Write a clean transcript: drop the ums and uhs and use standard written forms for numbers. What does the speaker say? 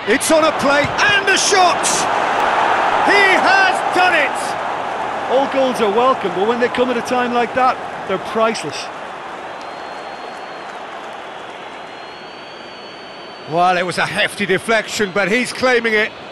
It's on a plate, and the shot! He has done it! All goals are welcome, but when they come at a time like that, they're priceless. Well, it was a hefty deflection, but he's claiming it.